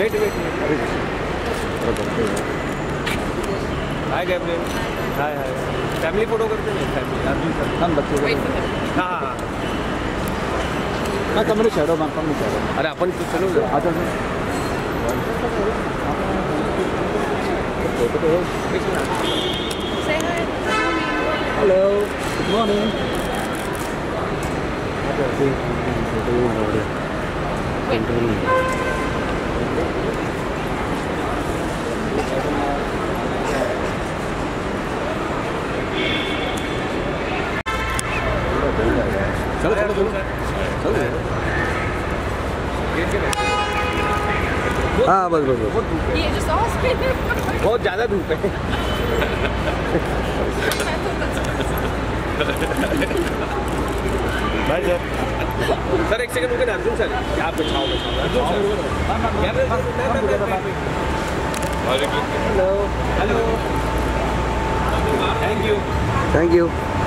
Wait wait. Hi Gabriel. Hi hi. Family photo करते हैं family हम बच्चे। हाँ हाँ हाँ कमरे शहरों में कम शहरों। अरे अपन तो चलो आता है। Hello good morning. चलो चलो चलो चलो। हाँ बस बस बस। ये जो सॉस पे बहुत ज़्यादा धूप है। भाई सर एक सेकंड रुके ना अर्जुन सर। आप बिछाओ बिछाओ। Hello hello thank you.